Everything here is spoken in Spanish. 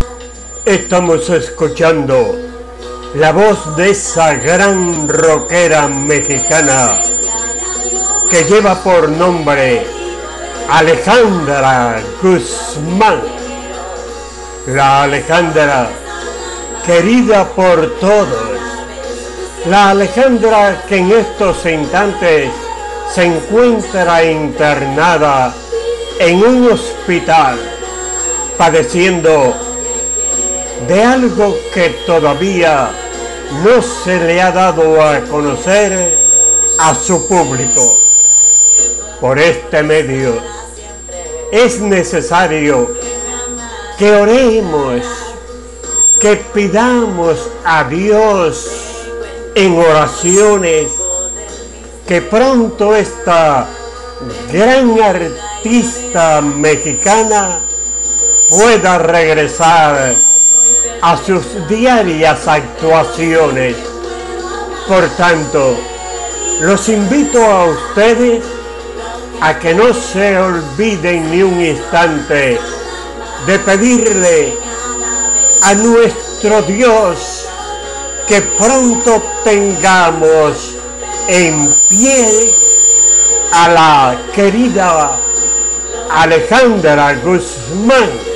Estamos escuchando la voz de esa gran rockera mexicana que lleva por nombre Alejandra Guzmán. La Alejandra querida por todos. La Alejandra que en estos instantes se encuentra internada en un hospital padeciendo de algo que todavía no se le ha dado a conocer a su público. Por este medio es necesario que oremos, que pidamos a Dios en oraciones que pronto esta gran artista mexicana pueda regresar a sus diarias actuaciones. Por tanto, los invito a ustedes a que no se olviden ni un instante de pedirle a nuestro Dios que pronto tengamos en pie a la querida Alejandra Guzmán.